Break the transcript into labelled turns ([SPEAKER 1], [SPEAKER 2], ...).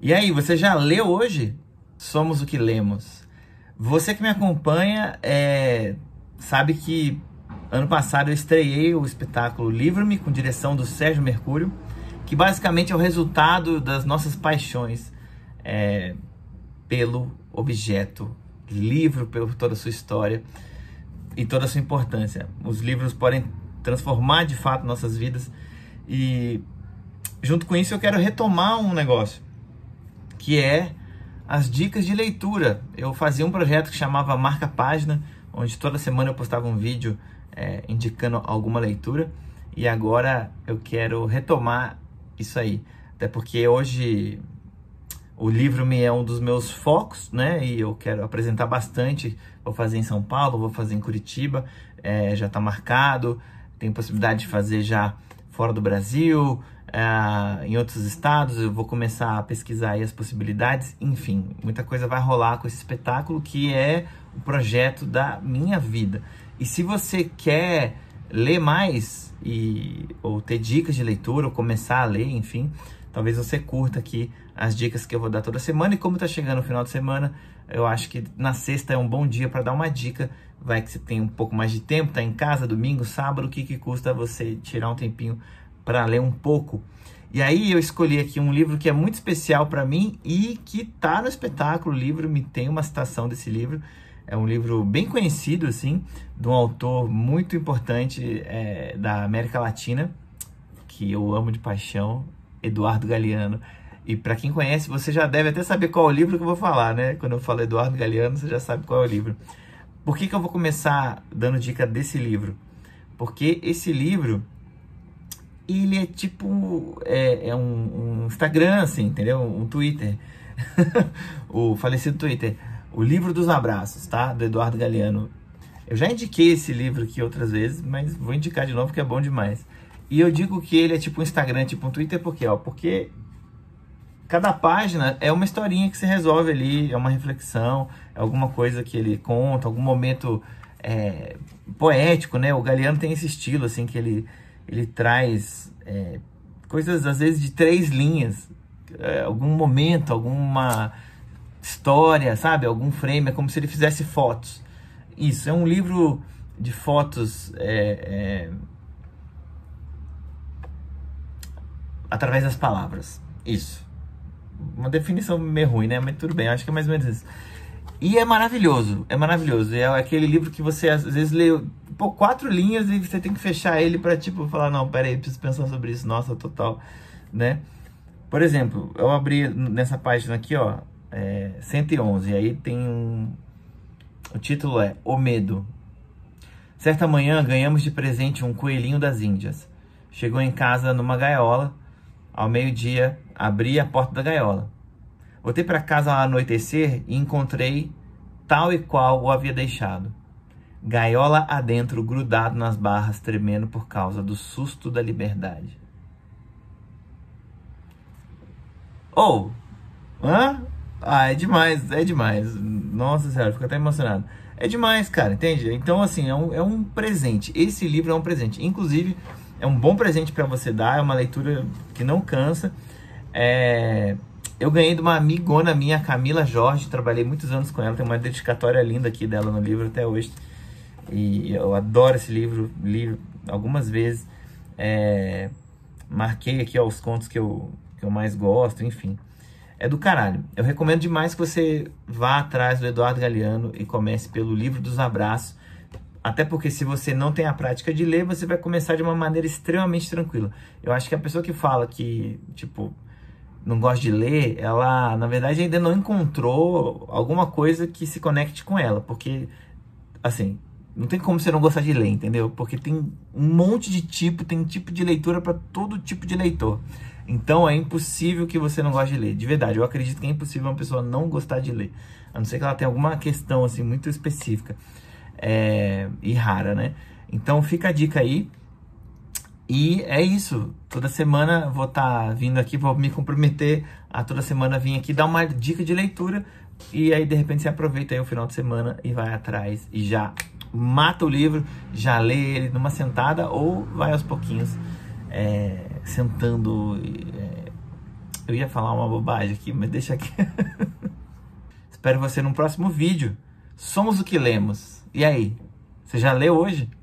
[SPEAKER 1] E aí, você já leu hoje? Somos o que lemos. Você que me acompanha sabe que ano passado eu estreiei o espetáculo Livro-me, com direção do Sérgio Mercúrio, que basicamente é o resultado das nossas paixões pelo objeto livro, por toda a sua história e toda a sua importância. Os livros podem transformar de fato nossas vidas, e junto com isso eu quero retomar um negócio, que é as dicas de leitura. Eu fazia um projeto que chamava Marca Página, onde toda semana eu postava um vídeo indicando alguma leitura, e agora eu quero retomar isso aí, até porque hoje o Livro-me é um dos meus focos, né? E eu quero apresentar bastante. Vou fazer em São Paulo, vou fazer em Curitiba, já está marcado. Tem possibilidade de fazer já fora do Brasil, em outros estados. Eu vou começar a pesquisar aí as possibilidades. Enfim, muita coisa vai rolar com esse espetáculo, que é o projeto da minha vida. E se você quer ler mais ou ter dicas de leitura, ou começar a ler, enfim, talvez você curta aqui as dicas que eu vou dar toda semana. E como está chegando o final de semana, eu acho que na sexta é um bom dia para dar uma dica. Vai que você tem um pouco mais de tempo, está em casa, domingo, sábado, o que custa você tirar um tempinho para ler um pouco? E aí eu escolhi aqui um livro que é muito especial para mim e que está no espetáculo Livro-me. Tem uma citação desse livro. É um livro bem conhecido, assim, de um autor muito importante da América Latina, que eu amo de paixão, Eduardo Galeano. E para quem conhece, você já deve até saber qual é o livro que eu vou falar, né? Quando eu falo Eduardo Galeano, você já sabe qual é o livro. Por que eu vou começar dando dica desse livro? Porque esse livro, ele é tipo um Instagram, assim, entendeu? Um Twitter. O falecido Twitter. O Livro dos Abraços, tá? Do Eduardo Galeano. Eu já indiquei esse livro aqui outras vezes, mas vou indicar de novo, porque é bom demais. E eu digo que ele é tipo um Instagram, tipo um Twitter, por quê? Porque cada página é uma historinha que se resolve ali, é uma reflexão, é alguma coisa que ele conta, algum momento poético, né? O Galeano tem esse estilo, assim, que ele traz coisas, às vezes, de 3 linhas, algum momento, alguma história, sabe? Algum frame, é como se ele fizesse fotos. Isso, é um livro de fotos através das palavras. Isso. Uma definição meio ruim, né? Mas tudo bem, acho que é mais ou menos isso. E é maravilhoso, é maravilhoso. É aquele livro que você às vezes lê 4 linhas e você tem que fechar ele pra, tipo, falar, não, peraí, preciso pensar sobre isso. Nossa, total, né? Por exemplo, eu abri nessa página aqui, ó, 111, e aí tem o título é O Medo. Certa manhã ganhamos de presente um coelhinho das Índias. Chegou em casa numa gaiola. Ao meio-dia, abri a porta da gaiola. Voltei para casa ao anoitecer e encontrei tal e qual o havia deixado. Gaiola adentro, grudado nas barras, tremendo por causa do susto da liberdade. Hã? Ah, é demais, é demais. Nossa senhora, fico até emocionado. É demais, cara, entende? Então, assim, é um presente. Esse livro é um presente. Inclusive, é um bom presente para você dar. É uma leitura que não cansa. Eu ganhei de uma amigona minha, Camila Jorge. Trabalhei muitos anos com ela. Tem uma dedicatória linda aqui dela no livro até hoje. E eu adoro esse livro. Li algumas vezes. Marquei aqui, ó, os contos que eu mais gosto, enfim. É do caralho. Eu recomendo demais que você vá atrás do Eduardo Galeano e comece pelo Livro dos Abraços. Até porque se você não tem a prática de ler, você vai começar de uma maneira extremamente tranquila. Eu acho que a pessoa que fala que, tipo, não gosta de ler, ela, na verdade, ainda não encontrou alguma coisa que se conecte com ela. Porque, assim, não tem como você não gostar de ler, entendeu? Porque tem um monte de tipo, tem tipo de leitura para todo tipo de leitor. Então é impossível que você não goste de ler. De verdade, eu acredito que é impossível uma pessoa não gostar de ler. A não ser que ela tenha alguma questão assim muito específica e rara, né? Então fica a dica aí. E é isso. Toda semana vou estar vindo aqui, vou me comprometer a toda semana vir aqui dar uma dica de leitura. E aí de repente você aproveita aí o final de semana e vai atrás e já mata o livro, já lê ele numa sentada ou vai aos pouquinhos sentando Eu ia falar uma bobagem aqui, mas deixa aqui. Espero você no próximo vídeo. Somos o que lemos. E aí? Você já leu hoje?